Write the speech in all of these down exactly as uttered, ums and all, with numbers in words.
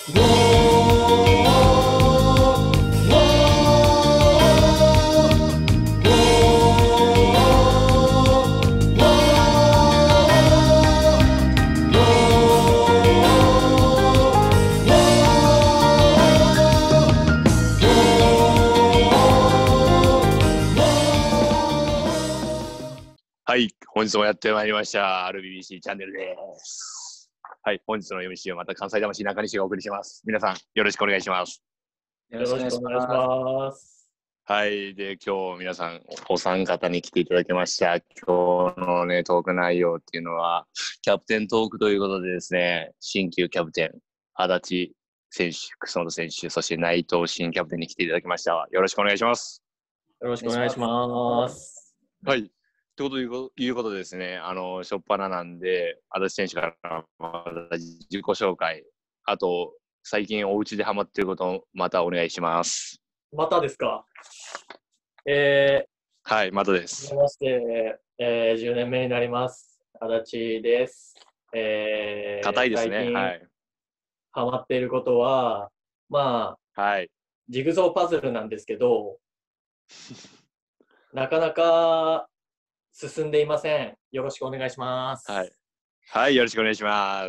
はい、本日もやってまいりました アールビービーシー チャンネルです。はい、本日の エムシー をまた関西魂中西がお送りします。皆さんよろしくお願いします。 よろしくお願いします。 はい、で今日皆さんお三方に来ていただきました。今日のねトーク内容っていうのはキャプテントークということでですね、新旧キャプテン足立選手、楠本選手、そして内藤新キャプテンに来ていただきました。よろしくお願いします。 よろしくお願いします。 はい。ということでいうことでですね、あの、初っ端なんで、足立選手からまた自己紹介、あと、最近お家でハマっていることをまたお願いします。 またですか。えー、はい、またではす。 じめまして、えー、じゅうねんめになります。足立です。えー、 硬いですね。 最近はい。 ハマっていることは、まあ、 はい。 ジグゾーパズルなんですけど、なかなか進んでいません。よろしくお願いします。 はい。はい、よろしくお願いします。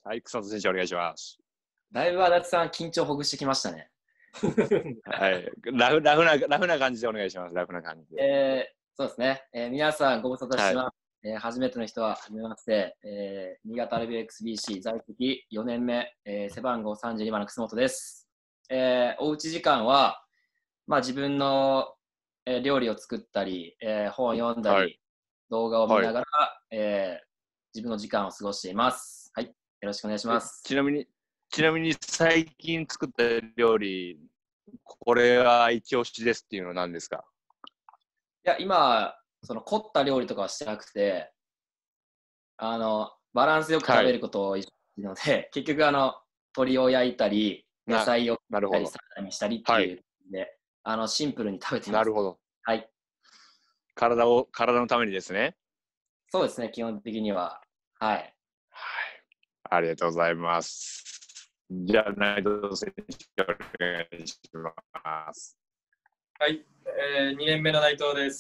はい、草野選手お願いします。 だいぶ足立さん、緊張ほぐしてきましたね。 はい。ラフ、ラフな、ラフな感じでお願いします。ラフな感じで。 えー、そうですね。えー、皆さんご無沙汰してます。はい、えー、初めての人は、はじめまして、えー、新潟 アールビーエックスビーシー 在籍よねんめ、えー、背番号さんじゅうにばんの楠本です。えー、おうち時間は、まあ、自分の、えー、料理を作ったり、えー、本を読んだり、はい、動画を見ながら、はい、えー、自分の時間を過ごしています。はい。よろしくお願いします。 ちなみに、ちなみに最近作った料理、これは一押しですっていうのは何ですか？ いや、今、その凝った料理とかはしてなくて、あの、バランスよく食べることを意識するので、はい、結局、あの、鶏を焼いたり、野菜を切ったり、サラダにしたりっていうで、はい、あの、シンプルに食べてます。 なるほど。 はい。 体を、体のためにですね。 そうですね、基本的には。はい。はい。 ありがとうございます。じゃあ、内藤選手、お願いします。 はい、えー、にねんめの内藤です。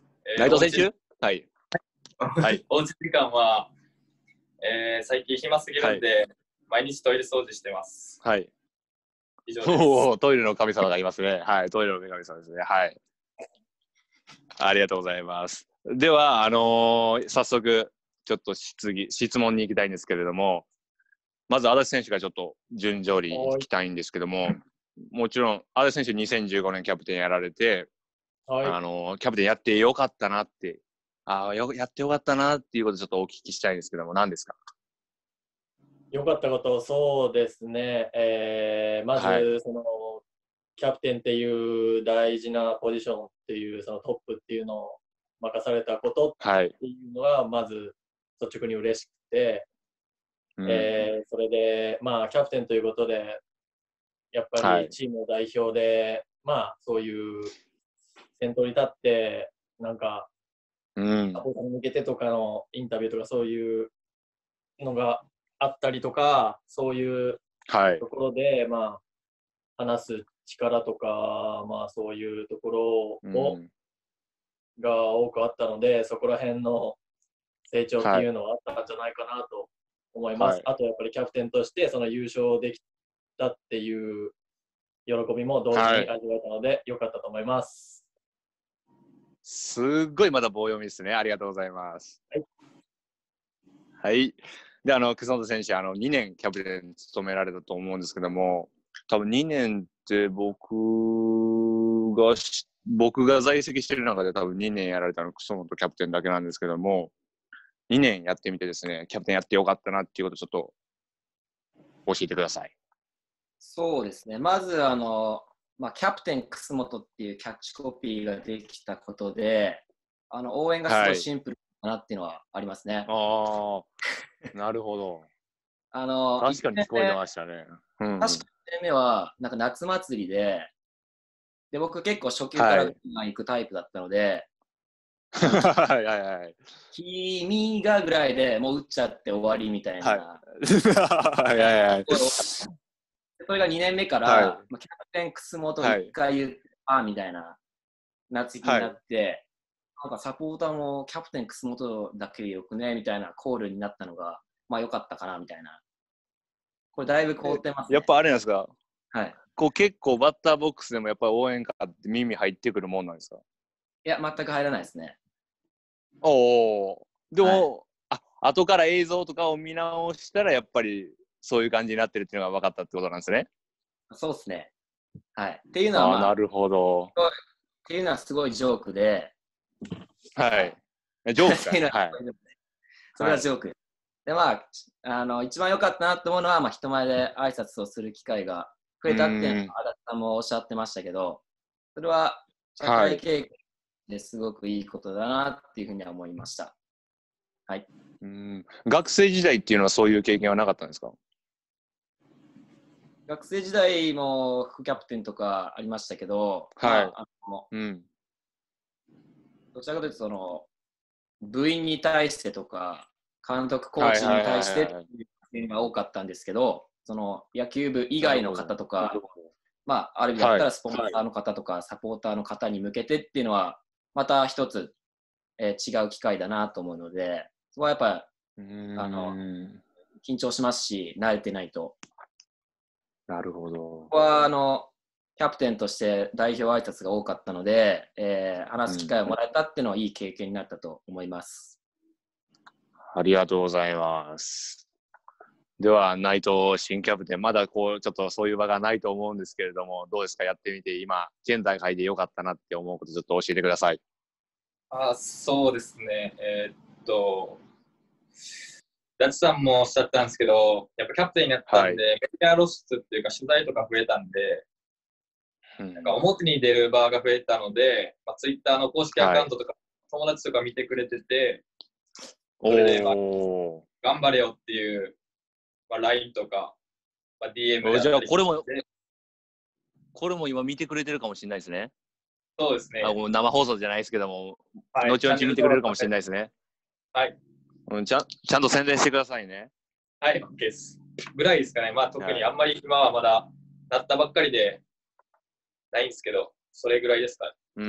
えー、内藤選手はい。 はい。おうち時間は、えー、最近暇すぎるんで、はい、毎日トイレ掃除してます。 はい。 以上です。 おトイレの神様がいますね。はい。トイレの女神様ですね。はい。ありがとうございます。では、あのー、早速、ちょっと質疑、質問に行きたいんですけれども、まず足立選手がちょっと順序に行きたいんですけども、もちろん、足立選手にせんじゅうごねんキャプテンやられて、はい、あのー、キャプテンやってよかったなって、あよやってよかったなっていうことをちょっとお聞きしたいんですけども、何ですか？ よかったこと、そうですね、えー、まず、はい、そのキャプテンっていう大事なポジションっていう、そのトップっていうのを任されたことっていうのは、まず率直に嬉しくて、はい、えー、それで、まあ、キャプテンということで、やっぱりチームの代表で、はい、まあ、そういう先頭に立って、なんか、サポーターに向けてとかのインタビューとかそういうのがあったりとか、そういうところで、はい、まあ、話す力とか、まあ、そういうところを、うん、が多くあったので、そこら辺の成長っていうのはあったんじゃないかなと思います。はい、あとやっぱりキャプテンとしてその優勝できたっていう喜びも同時に味わえたので、良かったと思います。 すっごいまだ棒読みですね。ありがとうございます。 はい。 はい。で、あの、楠本選手、あの、にねんキャプテン務められたと思うんですけども、多分にねんって僕が、僕が在籍してる中で多分にねんやられたの楠本キャプテンだけなんですけども、にねんやってみてですね、キャプテンやってよかったなっていうことをちょっと教えてください。 そうですね。まず、あの、まあ、キャプテン楠本っていうキャッチコピーができたことで、あの応援がすごいシンプルだなっていうのはありますね。 はい、ああ、なるほど。 あの確かに聞こえてましたね。 うんうん、確かにいちねんめはなんか夏祭りで、で僕結構初級から行くタイプだったので、 はいはいはい。 君がぐらいでもう打っちゃって終わりみたいな。 はいはいはい。 それがにねんめから、 はいまあ、キャプテン楠本いっかい言ったみたいな夏になって、なんかサポーターもキャプテン楠本だけでよくねみたいなコールになったのが、まあ良かったかなみたいな。これだいぶ凍ってますね。 やっぱあれなんですか、 はい。 こう結構バッターボックスでもやっぱり応援歌って耳入ってくるもんなんですか？ いや、全く入らないですね。 おお。でも、 はい、 あ、後から映像とかを見直したらやっぱりそういう感じになってるっていうのが分かったってことなんですね。 そうですね。はい。っていうのは、まあ、 あ、なるほど。 っていうのはすごいジョークで、 はい。ジョークっていうのか。はい。 それはジョーク。はい、で、まあ、あの、一番良かったなと思うのは、まあ、人前で挨拶をする機会が増えたっていうのは、足立さんもおっしゃってましたけど、それは社会経験ですごくいいことだなっていうふうには思いました。はい。 うん、学生時代っていうのはそういう経験はなかったんですか？ 学生時代も副キャプテンとかありましたけど、 はい。 まあ、あのうん、 どちらかというと、その、部員に対してとか、監督、コーチに対してっていうのが多かったんですけど、その野球部以外の方とか、まあ、ある意味だったらスポンサーの方とか、サポーターの方に向けてっていうのは、また一つ、えー、違う機会だなと思うので、そこはやっぱり、あの、緊張しますし、慣れてないと。 なるほど。 ここは、あの、キャプテンとして代表挨拶が多かったので、えー、話す機会をもらえたっていうのはいい経験になったと思います。 ありがとうございます。では、内藤新キャプテン、まだこう、ちょっとそういう場がないと思うんですけれども、どうですか、やってみて、今、現大会で良かったなって思うこと、ちょっと教えてください。 あ、そうですね。えー、っと、ダチさんもおっしゃったんですけど、やっぱキャプテンになったんで、はい、メディア露出っていうか、取材とか増えたんで、うん、なんか表に出る場が増えたので、まあ、ツイッターの公式アカウントとか、はい、友達とか見てくれてて、それで、まあ、頑張れよっていう、まあ、ライン とか、まあ、ディーエム であったりして。 じゃあこれも、これも今見てくれてるかもしれないですね。 そうですね。 あ、もう生放送じゃないですけども、はい、後々見てくれるかもしれないですね。 はい。 うん、ちゃん、ちゃんと宣伝してくださいね。 はい、OK です。ぐらいですかね。まあ、特にあんまり今はまだなったばっかりでないんですけど、それぐらいですかね。 うん。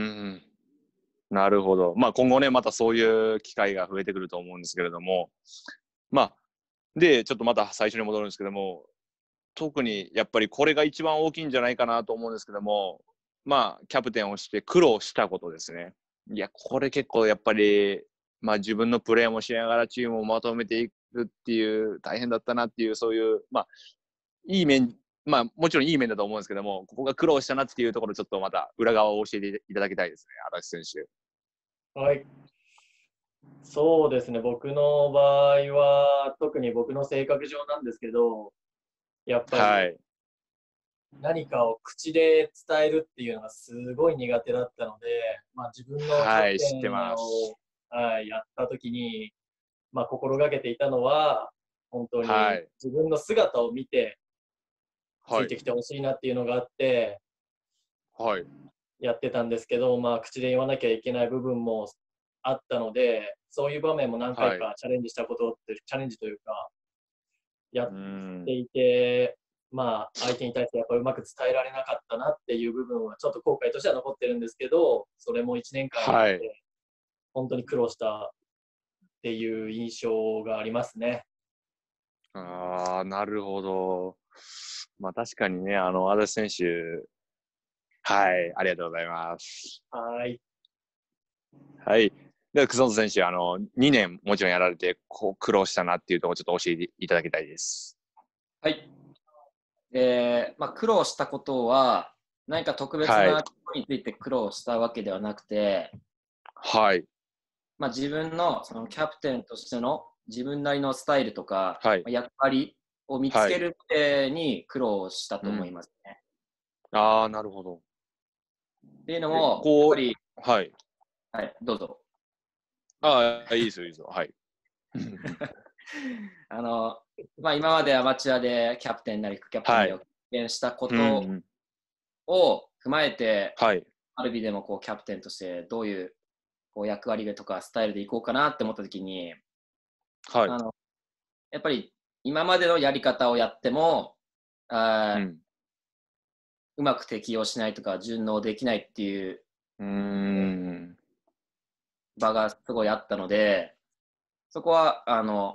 なるほど。まあ、今後ね、またそういう機会が増えてくると思うんですけれども、まあ、で、ちょっとまた最初に戻るんですけども、特にやっぱりこれが一番大きいんじゃないかなと思うんですけども、まあ、キャプテンをして苦労したことですね。いや、これ結構やっぱり、まあ自分のプレーもしながらチームをまとめていくっていう大変だったなっていう、そういう、まあ、いい面、まあもちろんいい面だと思うんですけども、ここが苦労したなっていうところ、ちょっとまた裏側を教えていただきたいですね、足立選手。 はい。そうですね、僕の場合は、特に僕の性格上なんですけど、やっぱり何かを口で伝えるっていうのがすごい苦手だったので、まあ、自分のキャプテンを、はい、やったときに、まあ、心がけていたのは、本当に自分の姿を見て、ついてきてほしいなっていうのがあって、 はい、 やってたんですけど、まあ、口で言わなきゃいけない部分もあったので、そういう場面も何回かチャレンジしたことって、はい、チャレンジというか、やっていて、まあ、相手に対してやっぱうまく伝えられなかったなっていう部分は、ちょっと後悔としては残ってるんですけど、それもいちねんかんやって、本当に苦労したっていう印象がありますね。 ああ、なるほど。まあ確かにね、あの、足立選手、はい、ありがとうございます。 はい。 はい。では、楠本選手、あの、にねんもちろんやられて、こう、苦労したなっていうところをちょっと教えていただきたいです。 はい。えー、まあ、苦労したことは、何か特別なことについて苦労したわけではなくて、 はい。 まあ、自分のそのキャプテンとしての自分なりのスタイルとか、 はい、 役割を見つけるってに苦労したと思いますね。 うん、ああ、なるほど。 っていうのも、 こう、 やっぱり、 はい。 はい、どうぞ。 ああ、いいですよ、いいですよ。はい。 あの、まあ、今までアマチュアでキャプテンなり副キャプテンなりを経験したことを踏まえて、 はい、 ある意味でもこうキャプテンとしてどういうこう役割とかスタイルでいこうかなって思ったときに、 はい、 あのやっぱり今までのやり方をやってもあ、うん、 うまく適応しないとか順応できないっていううーん。 場がすごいあったので、そこはあの、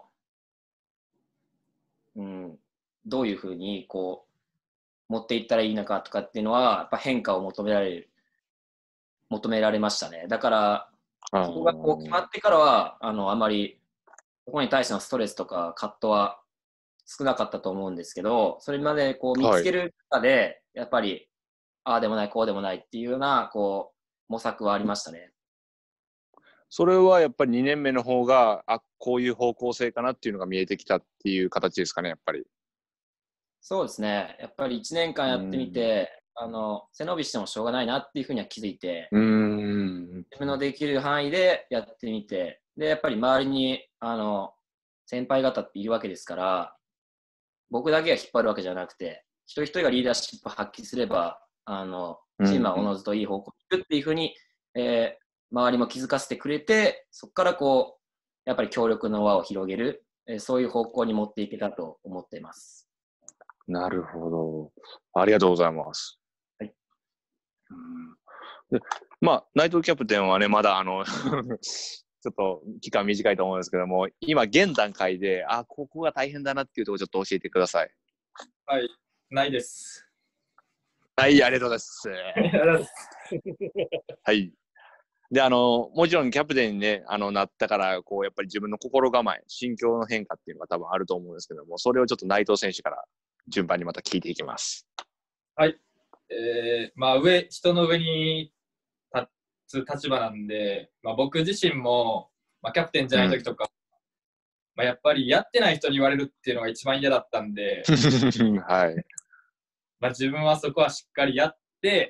うん、どういうふうにこう持っていったらいいのかとかっていうのはやっぱ変化を求められる求められましたね。だからあそこがこう決まってからはあのあまりそこに対してのストレスとか葛藤は少なかったと思うんですけど、それまでこう見つける中で、やっぱりああでもないこうでもないっていうようなこう模索はありましたね。 それはやっぱりにねんめの方が、あ、こういう方向性かなっていうのが見えてきたっていう形ですかね、やっぱり。 そうですね。やっぱりいちねんかんやってみて、あの背伸びしてもしょうがないなっていうふうには気づいて、 うーん。 自分のできる範囲でやってみて、でやっぱり周りにあの先輩方っているわけですから、僕だけが引っ張るわけじゃなくて、一人一人がリーダーシップを発揮すれば、あのチームはおのずといい方向に行くっていうふうに、えー周りも気づかせてくれて、そこからこうやっぱり協力の輪を広げる、えーそういう方向に持っていけたと思っています。 なるほど。ありがとうございます。 はい。 うん、でまあ、内藤キャプテンはね、まだあのちょっと期間短いと思うんですけども、今現段階で、あ、ここが大変だなっていうところちょっと教えてください。 はい、ないです。 はい、ありがとうございます。はい。で、あの、もちろんキャプテンに、ね、あのなったから、こう、やっぱり自分の心構え、心境の変化っていうのが多分あると思うんですけども、それをちょっと内藤選手から順番にまた聞いていきます。はい。 えー、まあ上、人の上に立つ立場なんで、まあ、僕自身も、まあ、キャプテンじゃない時とか、うん、まあ、やっぱりやってない人に言われるっていうのが一番嫌だったんで、はい。まあ自分はそこはしっかりやって、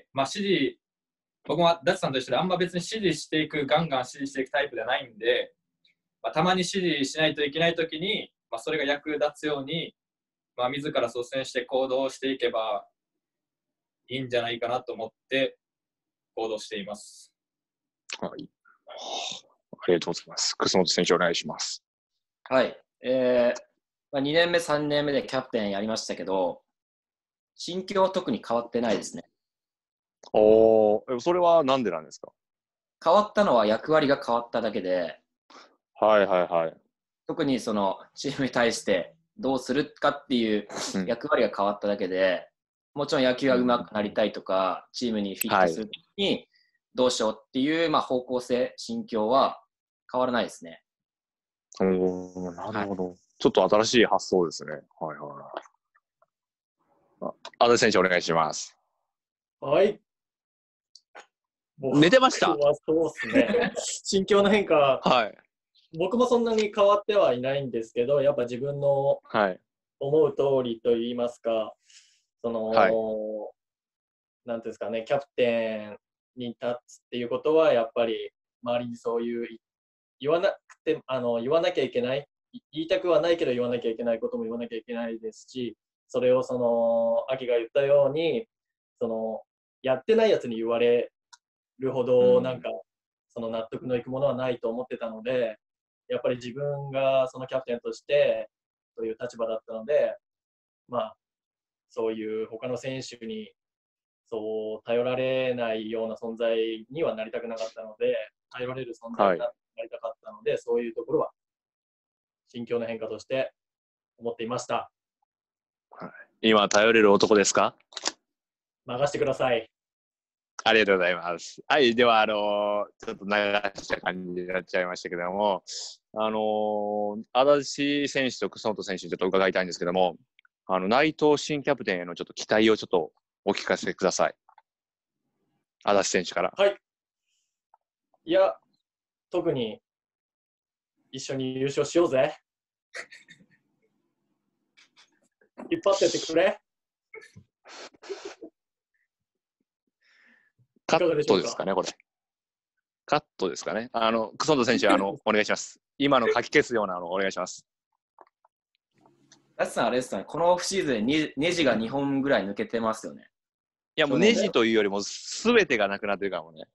まあ指示、僕もダッチさんと一緒であんま別に指示していく、ガンガン指示していくタイプではないんで、まあ、たまに指示しないといけないときに、まあ、それが役立つように、まあ、自ら率先して行動していけばいいんじゃないかなと思って行動しています。 はい。ありがとうございます。楠本選手お願いします。 はい。えーまあ、にねんめ、さんねんめでキャプテンやりましたけど、心境は特に変わってないですね。 おー、それはなんでなんですか？ 変わったのは役割が変わっただけで、 はいはいはい。 特にそのチームに対してどうするかっていう役割が変わっただけで、うん、もちろん野球が上手くなりたいとか、チームにフィットするときにどうしようっていう、まあ、方向性、心境は変わらないですね。 おー、なるほど、はい。ちょっと新しい発想ですね。はいはい。安達選手お願いします。 はい。 寝てました？ そうですね。心境の変化、はい、僕もそんなに変わってはいないんですけど、やっぱ自分の思う通りといいますか、その、はい、なんていうんですかね、キャプテンに立つっていうことは、やっぱり周りにそういう言わなくてあの言わなきゃいけない、言いたくはないけど言わなきゃいけないことも言わなきゃいけないですし、それをその秋が言ったように、そのやってないやつに言われるほどなんか、うん、その納得のいくものはないと思ってたので、やっぱり自分がそのキャプテンとしてという立場だったので、まあそういう他の選手にそう頼られないような存在にはなりたくなかったので、頼られる存在になりたかったので、はい、そういうところは心境の変化として思っていました。 はい、今頼れる男ですか？ 任せてください。 ありがとうございます。はい、では、あのー、ちょっと流した感じになっちゃいましたけども、あのー、足立選手と楠本選手にちょっと伺いたいんですけども、あの、内藤新キャプテンへのちょっと期待をちょっとお聞かせください。足立選手から。 はい。いや、特に一緒に優勝しようぜ。引っ張ってってくれ。 カットですかね、これ。カットですかね。あの、楠本選手、あの、お願いします。今の書き消すようなのお願いします。 ダッさん、あれですね、このオフシーズンにネジがにほんぐらい抜けてますよね。 いや、もうネジというよりも、すべてがなくなってるかもね。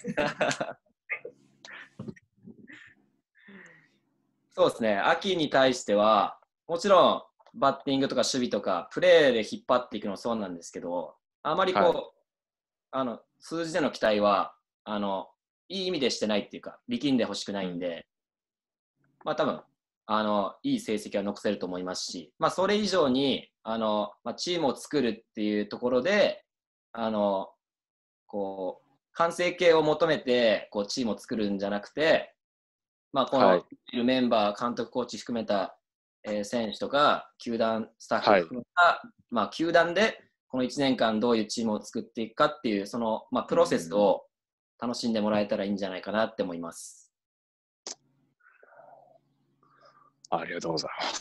そうですね、秋に対しては、もちろんバッティングとか守備とか、プレーで引っ張っていくのもそうなんですけど、 あまりこう、 はいあの数字での期待はあのいい意味でしてないっていうか、力んでほしくないんで、まあ多分あのいい成績は残せると思いますし、まあ、それ以上にあの、まあ、チームを作るっていうところで、あのこう完成形を求めてこうチームを作るんじゃなくて、まあ、こはいのメンバー、監督、コーチ含めた、えー選手とか、球団スタッフはい含めた、まあ、球団でこのいちねんかんどういうチームを作っていくかっていう、その、まあ、プロセスを楽しんでもらえたらいいんじゃないかなって思います。 ありがとうございます。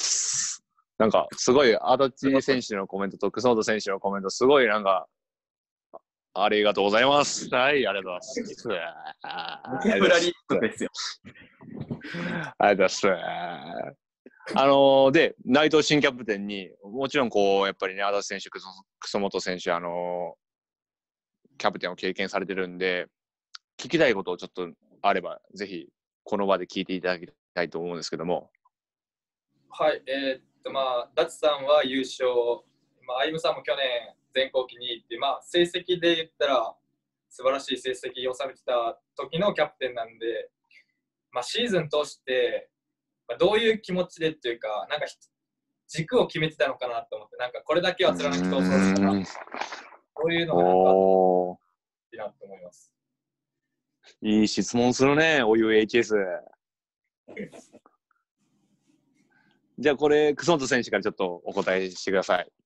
なんか、すごい、足立選手のコメントと楠本選手のコメント、すごいなんか、ありがとうございます。はい、ありがとうございます。 ボキャブラリーですよ。 ありがとうございます。あのー、で、内藤新キャプテンに、もちろんこう、やっぱりね、足立選手、楠本選手、あのー、キャプテンを経験されてるんで、聞きたいことをちょっとあれば、ぜひ、この場で聞いていただきたいと思うんですけども。 はい、えー、っと、まあ、ダチさんは優勝、まあ、歩夢さんも去年、全校期に行って、まあ、成績で言ったら、素晴らしい成績を収めてた時のキャプテンなんで、まあ、シーズン通して、まあ、どういう気持ちでっていうか、なんか軸を決めてたのかなと思って、なんかこれだけは貫き通そうとか、そういうのがなんかいいなと思います。 いい質問するね、おゆ エイチエス。じゃあこれ、楠本選手からちょっとお答えしてください。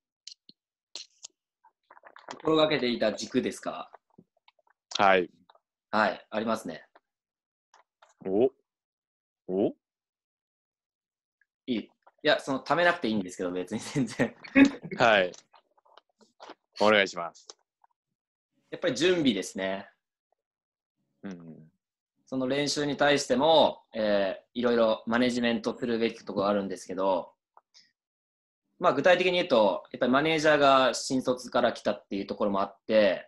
心がけていた軸ですか？ はい。 はい、ありますね。 おおいい。いや、その、ためなくていいんですけど、別に全然。 はい。お願いします。 やっぱり準備ですね。 うん、 その練習に対しても、えー、いろいろマネジメントするべきところがあるんですけど、まあ、具体的に言うと、やっぱりマネージャーが新卒から来たっていうところもあって、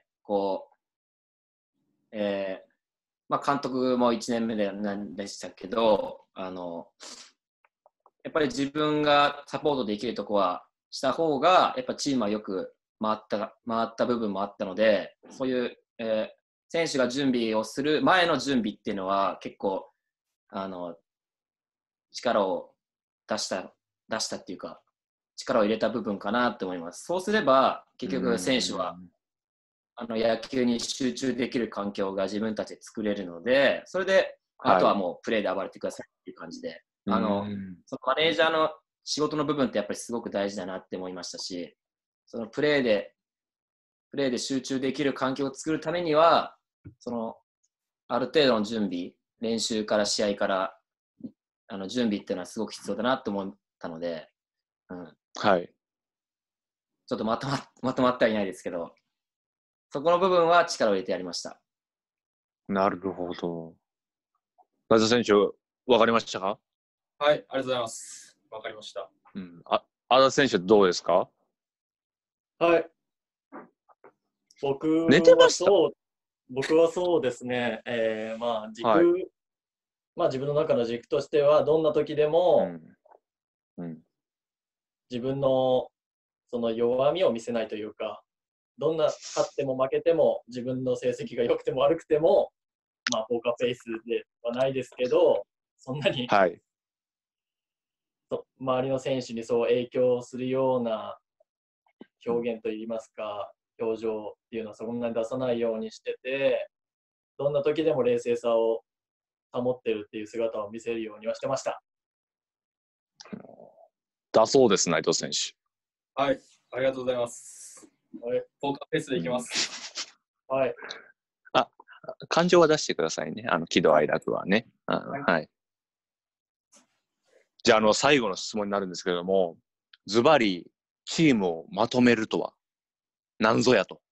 こう、えーまあ、監督もいちねんめででしたけど、あのやっぱり自分がサポートできるところはした方が、やっぱチームはよく回った回った部分もあったので、そういう、えー、選手が準備をする前の準備っていうのは結構あの力を出した出したっていうか、力を入れた部分かなって思います。そうすれば結局選手はあの野球に集中できる環境が自分たちで作れるので、それで、はい、あとはもうプレーで暴れてくださいっていう感じで、あのそのマネージャーの仕事の部分ってやっぱりすごく大事だなって思いましたし、そのプレーでプレーで集中できる環境を作るためには、そのある程度の準備、練習から試合からあの準備っていうのはすごく必要だなと思ったので、うん、 はい。 ちょっとまとままとまってはいないですけど、そこの部分は力を入れてやりました。 なるほど。松田選手、わかりましたか？ はい、ありがとうございます。わかりました。 うん。あ、足立選手どうですか？ はい。僕は寝てました？ そう僕はそうですね。えー、まあ軸、はい、まあ自分の中の軸としては、どんな時でも、 うんうん、 自分のその弱みを見せないというか、どんな勝っても負けても、自分の成績が良くても悪くても、まあポーカーフェイスではないですけど、そんなに、 はい、 周りの選手にそう影響するような表現といいますか、表情っていうのはそんなに出さないようにしてて、どんな時でも冷静さを保ってるっていう姿を見せるようにはしてました。 だそうです、内藤選手。 はい、ありがとうございます。はい、ポーカーフェイスでいきます。 うん、はい。 あ、感情は出してくださいね。あの喜怒哀楽はね。はい。はい、じゃあ、あの最後の質問になるんですけれども、ズバリチームをまとめるとは何ぞやと。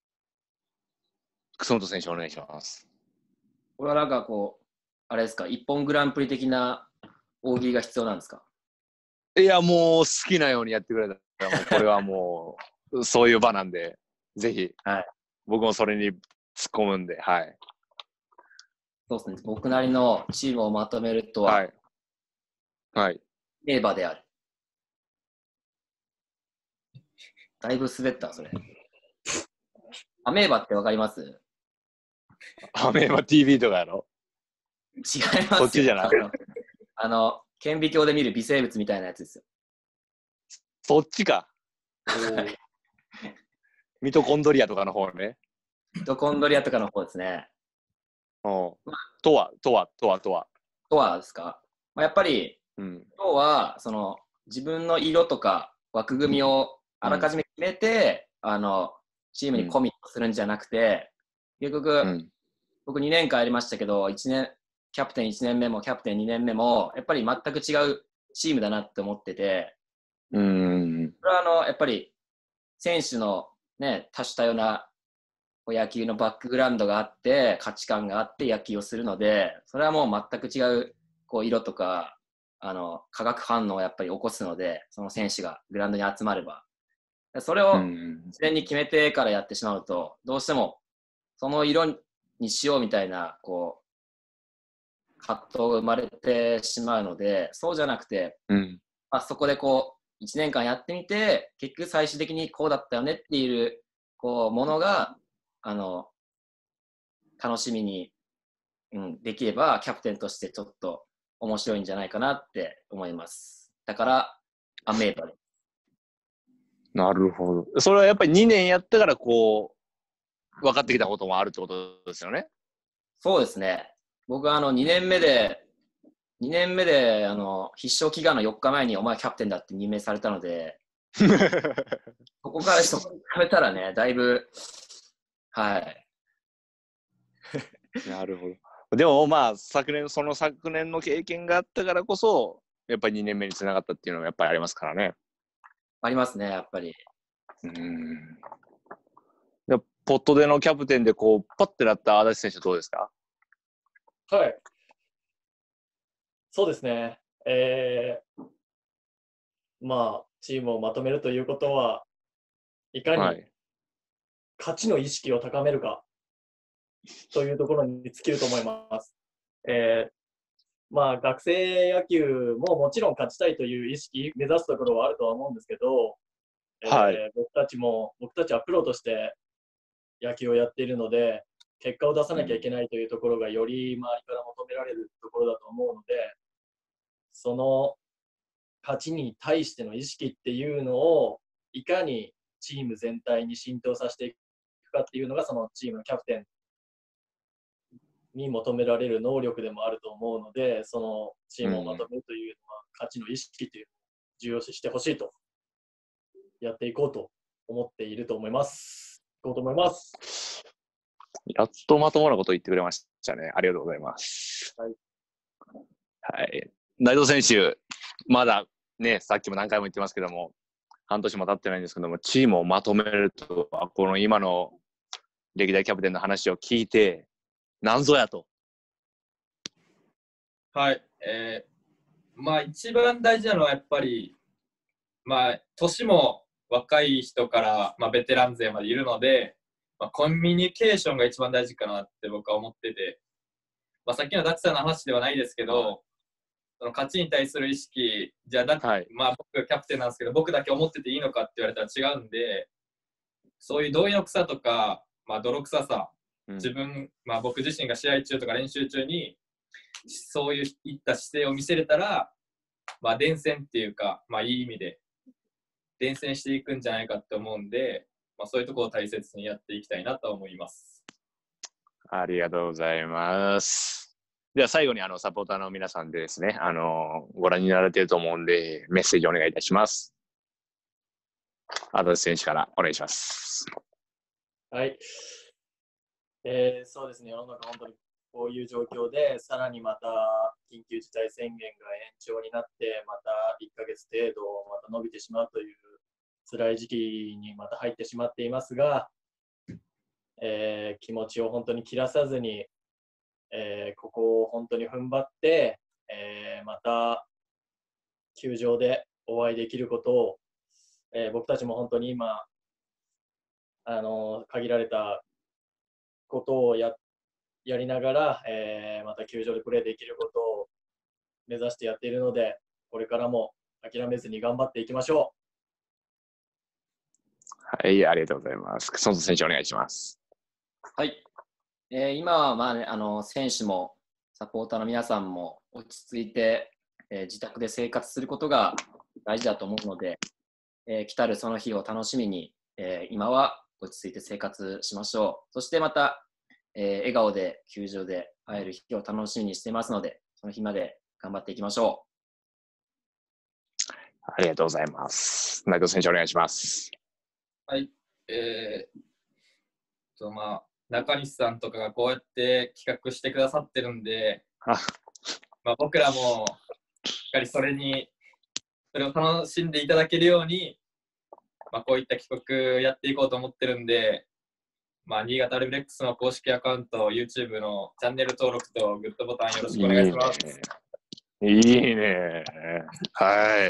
楠本選手お願いします。 これはなんかこう、あれですか、一本グランプリ的な大喜利が必要なんですか？ いや、もう好きなようにやってくれたら、もうこれはもうそういう場なんで、ぜひ、はい、僕もそれに突っ込むんで、はい。 そうですね、僕なりのチームをまとめるとは、 はい。はい。 名馬である。だいぶ滑った、それ。 アメーバってわかります？ アメーバ ティーブイ とかやろ？ 違いますよ。 そっちじゃない？ あの、あの顕微鏡で見る微生物みたいなやつですよ。 そっちか。ミトコンドリアとかの方ね。 ミトコンドリアとかの方ですね。 うん。とは、とは、とは、とは。 とはですか、まあ、やっぱり、 うん。 今日はその自分の色とか枠組みをあらかじめ決めて、うん、あのチームにコミットするんじゃなくて、結局、うん、僕にねんかんやりましたけど、いちねんキャプテンいちねんめもキャプテンにねんめもやっぱり全く違うチームだなって思ってて、 うん、 それはあのやっぱり選手の、ね、多種多様な野球のバックグラウンドがあって価値観があって野球をするので、それはもう全く違うこう色とかあの化学反応をやっぱり起こすので、その選手がグラウンドに集まれば、それを事前に決めてからやってしまうと、どうしてもその色にしようみたいなこう葛藤が生まれてしまうので、そうじゃなくて、 うんまあ、そこでこういちねんかんやってみて、結局最終的にこうだったよねっていうこうものがあの楽しみに、うん、できればキャプテンとしてちょっと面白いんじゃないかなって思います。だからアメーバです。 なるほど。それはやっぱりにねんやったからこう分かってきたこともあるってことですよね。 そうですね。僕はあのにねんめでにねんめであの必勝祈願のよっかまえにお前キャプテンだって任命されたのでここからそこに比べたらね、だいぶはいなるほど。でもまあ昨年その昨年の経験があったからこそやっぱりにねんめにつながったっていうのがやっぱりありますからね。 ありますね、やっぱり。 うん。でポットでのキャプテンでこうパッてなった足立選手どうですか？ はい。そうですね。えー、まあチームをまとめるということはいかに勝ちの意識を高めるかというところに尽きると思います。えーまあ、学生野球ももちろん勝ちたいという意識、目指すところはあるとは思うんですけど、 はい、 えー、僕たちも、僕たちはプロとして野球をやっているので、結果を出さなきゃいけないというところがより周りから求められるところだと思うので、その勝ちに対しての意識っていうのをいかにチーム全体に浸透させていくかっていうのが、そのチームのキャプテンに求められる能力でもあると思うので、そのチームをまとめるというのは、勝ちの意識というのを重要視してほしいと、やっていこうと思っていると思います。いこうと思います。 やっとまともなこと言ってくれましたね。ありがとうございます。 はい。 はい、内藤選手、まだね、さっきも何回も言ってますけども、半年も経ってないんですけども、チームをまとめると、この今の歴代キャプテンの話を聞いて、なんぞやと。 はい、えー、まあ一番大事なのはやっぱり、まあ年も若い人から、まあ、ベテラン勢までいるので、まあ、コミュニケーションが一番大事かなって僕は思ってて、まあ、さっきのダッチさんの話ではないですけど、その勝ちに対する意識、じゃあだ、はい、まあ僕がキャプテンなんですけど、僕だけ思ってていいのかって言われたら違うんで、そういう同意の草とか、まあ、泥臭さ、自分、まあ、僕自身が試合中とか練習中にそういった姿勢を見せれたら、まあ、伝染っていうか、まあ、いい意味で伝染していくんじゃないかって思うんで、まあ、そういうところを大切にやっていきたいなと思います。 ありがとうございます。では最後にあのサポーターの皆さんでですね、あのご覧になられていると思うんでメッセージお願いいたします。足立選手からお願いします。 はい。えー、そうですね、世の中本当にこういう状況で、さらにまた緊急事態宣言が延長になって、またいっかげつ程度また伸びてしまうという辛い時期にまた入ってしまっていますが、えー、気持ちを本当に切らさずに、えー、ここを本当に踏ん張って、えー、また球場でお会いできることを、えー、僕たちも本当に今あの限られたことを や, やりながら、えー、また球場でプレーできることを目指してやっているので、これからも諦めずに頑張っていきましょはい、ありがとうございます。楠本選手お願いします。 はい。えー、今は、まあね、あの選手もサポーターの皆さんも落ち着いて、えー、自宅で生活することが大事だと思うので、えー、来たるその日を楽しみに、えー、今は落ち着いて生活しましょう。そしてまた、えー、笑顔で球場で会える日を楽しみにしていますので、その日まで頑張っていきましょう。ありがとうございます。内藤選手お願いします。 はい。えー、とまあ中西さんとかがこうやって企画してくださってるんで、まあ、僕らもしっかりそれにそれを楽しんでいただけるように、まあ、こういった企画やっていこうと思ってるんで、まあ、新潟アルビレックスの公式アカウント、YouTube のチャンネル登録とグッドボタンよろしくお願いします。 いいね。いいね。はい。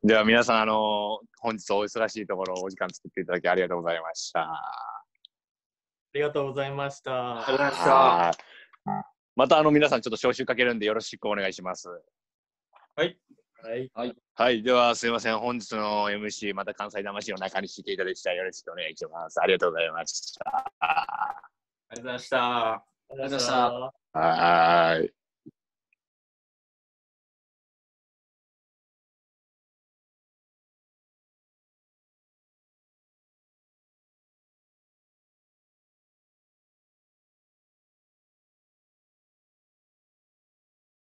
では皆さん、あの本日お忙しいところお時間作っていただきありがとうございました。 ありがとうございました。 ありがとうございました。 またあの皆さんちょっと招集かけるんでよろしくお願いします。 はい。 はい。 はい。 はい、ではすいません。本日の エムシー、また関西魂の中にしていただきたいよろしくお願いします。ありがとうございました。 ありがとうございました。 ありがとうございました。 はい。